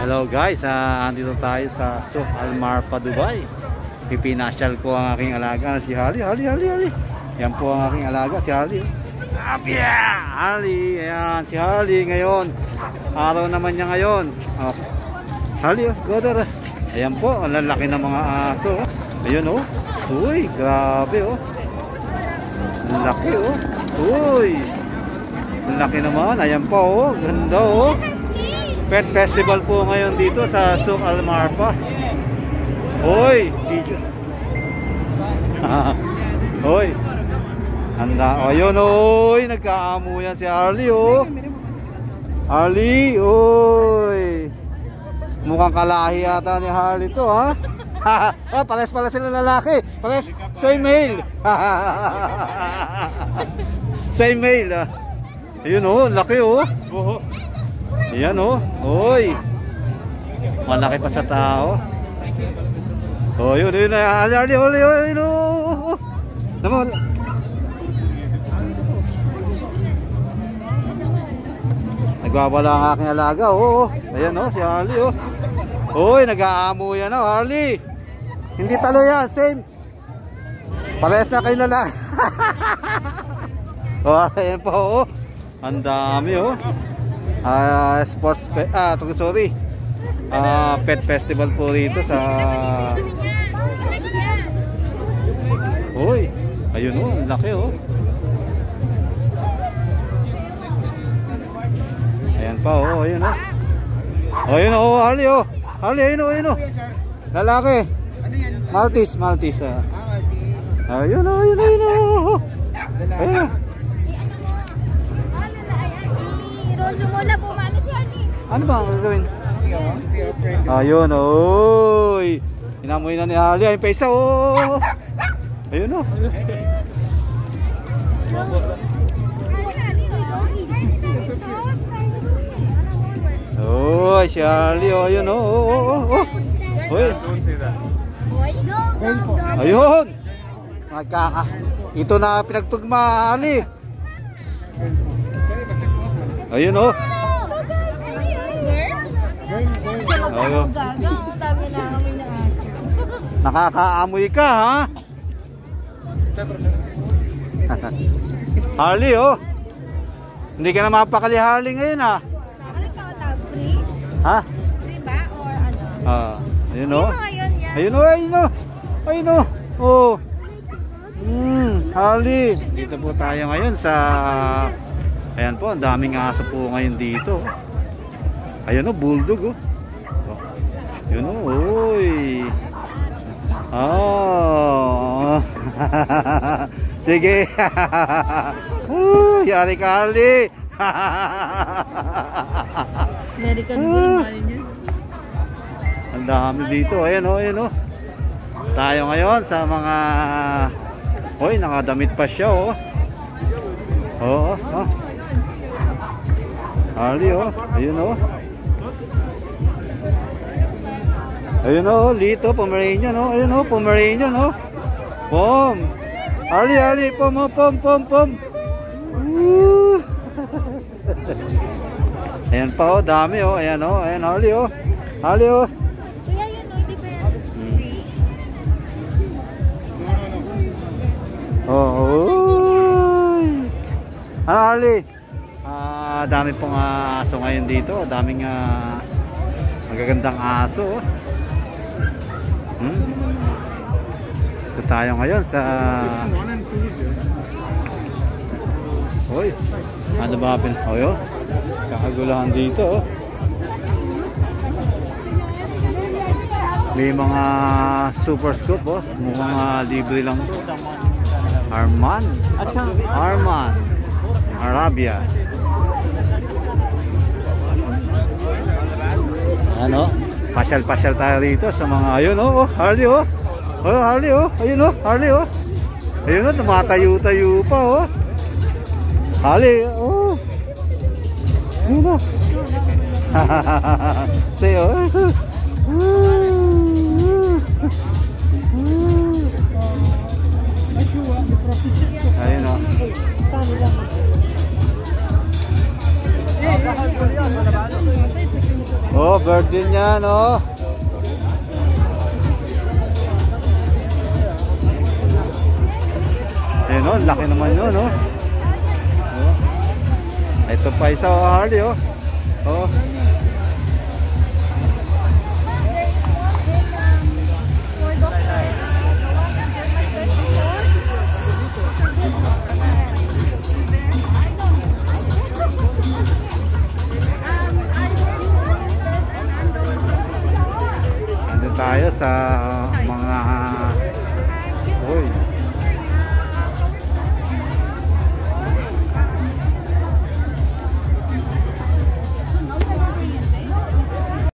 Hello guys, andito tayo sa Souk Al Marfa, Dubai. Pipinasyal ko ang aking alaga, si Hali. Yan po ang aking alaga, si Hali. Hali, ayan, si Hali ngayon. Araw naman niya ngayon. Hali, go there. Ayan po, ang lalaki ng mga aso. Ayun Uy, grabe Ang laki Uy. Ang laki naman, ayan po ganda Pet festival po ngayon dito sa Souk Al Marfa. Hoy, video. Hoy. Handa. Ayun nagkaamo yan si Harley Harley, oy. Mukhang kalahi yata ni Harley to, ha? Pares pala sila lalaki. Pares same male. Same male. Ayun laki Ayan Oy. Malaki pa sa tao. Yun Harley. Naman. Nagwawala ang aking alaga Ayan si Harley Oy, nag-aamo yan Harley. Hindi talo yan, same. Parehas na kayo lalaki. Ayan pa Ang dami sports pet festival po rito sa Hoy, ayun ang laki Ayan pa ayun ayun Harley Harley ayun lalaki. Maltese ayun ayun Lumula po mano si Harley. Ano ba ang gagawin? Ayun oy. Inamoy na ni Harley ay pesa Ayun Oy, si Harley ayun Oy. Ayun. Ito na pinagtugma Harley. Ayun Ayun. Nakakaamoy ka ha? Harley Hindi ka na mapakali Harley ngayon ha? Free? Ha? Free ba or ano? Ayun Ayun Harley. Dito po tayo ngayon sa ayan po, ang daming aso po ngayon dito. Ayan bulldog Yun uy. Sige. Yari ka Harley. American Bull niya. Ang dami dito. Ayan Tayo ngayon sa mga nakadamit pa siya Harley ayun ayun Lito Pomeranian ayun Pomeranian Pom Harley pom Ayan pa dami ayan Harley Harley Kuya yun hindi ba Harley dami pong aso ngayon dito. Daming magagandang aso Ito tayo ngayon sa Hoy, ano ba kakagulahan dito May mga super scoop mukhang libre lang to. Arman Arabia. Pasyal tayo rito sa mga ayun Harley Harley ayun Harley ayun tumatayo pa Harley ayun sayo ayun Oh, bird din yan, oh. Ayun, oh, laki naman yun, oh. Oh. Ito pa isa, oh, Harley, oh. Oh. Tayo sa mga